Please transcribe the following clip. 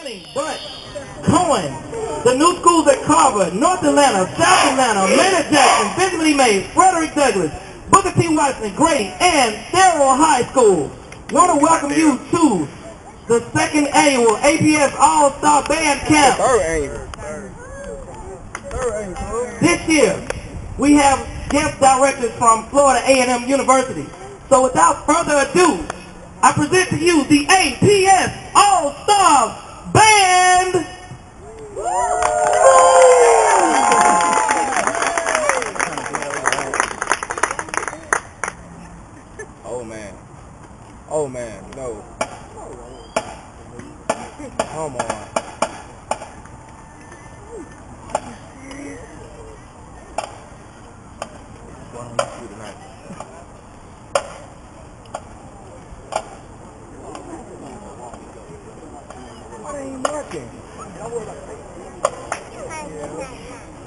But Cohen, the new schools at Carver, North Atlanta, South Atlanta, Maynard Jackson, Benjamin E. Mays, Frederick Douglass, Booker T. Washington, Grady, and Darrell High School want to welcome you to the second annual APS All-Star Band Camp. This year, we have guest directors from Florida A&M University. So without further ado, I present to you the APS All-Star Band. Oh man, no. Come on. What ain't working?